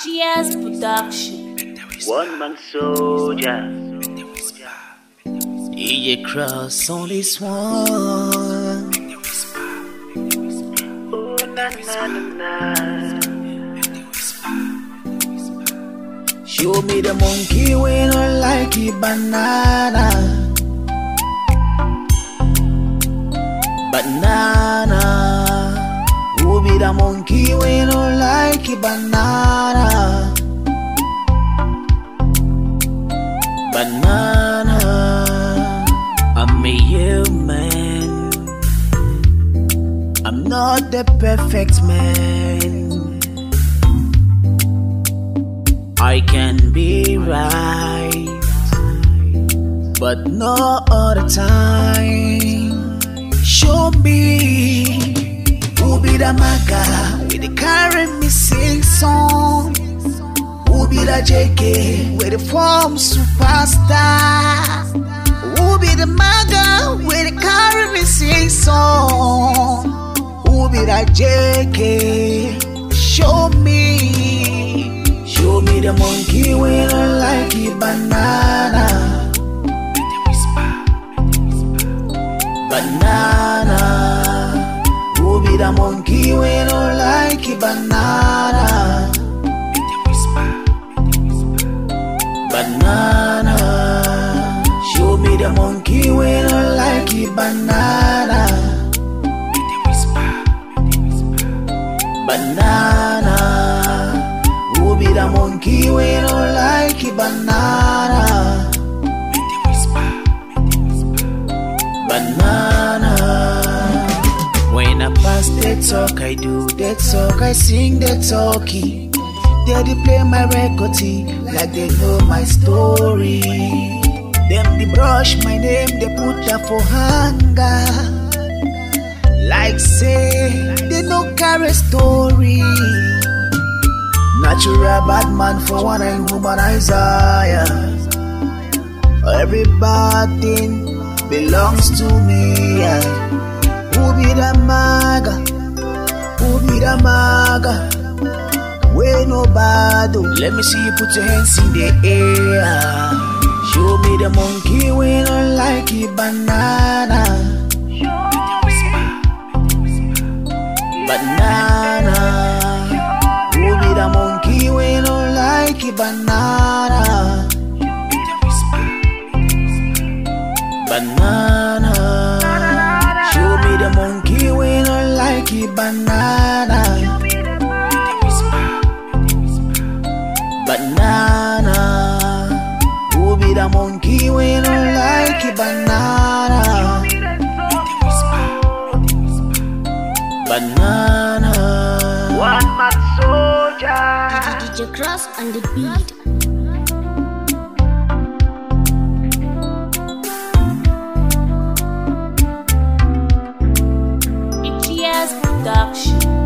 Cheers production. One man soldier. DJ Cross on this one. Oh na na na na. Show me the monkey when I like it banana. Banana. Who be the monkey when I like it banana? Banana. I'm a human. I'm not the perfect man. I can be right, but not all the time. Show me who be the maga with the carry me sing song. Who be the JK with the form superstar? Who be the maga with the carry me sing song? Who be the JK? Show me. Show me the monkey when I like it banana. Banana. Who be the monkey when I like it banana? Banana. Show me the monkey when I like it banana. Banana. Who be the monkey when I like it banana? Banana. When I pass the talk, I do the talk, I sing the talkie. They play my record like they know my story. Them they brush my name, they put that for hunger. Like say they no carry story. Natural bad man for one and humanizer. Every bad thing belongs to me. Who be the maga? Who be the maga? We no bad. Let me see you put your hands in the air. Show me the monkey when I like it banana. Banana. Who be the monkey when I like it banana? Banana. Show me the monkey when I like it banana. Banana. Who be the monkey when I like it banana? Banana. One man soldier. DJ Cross on the beat. Cheers production.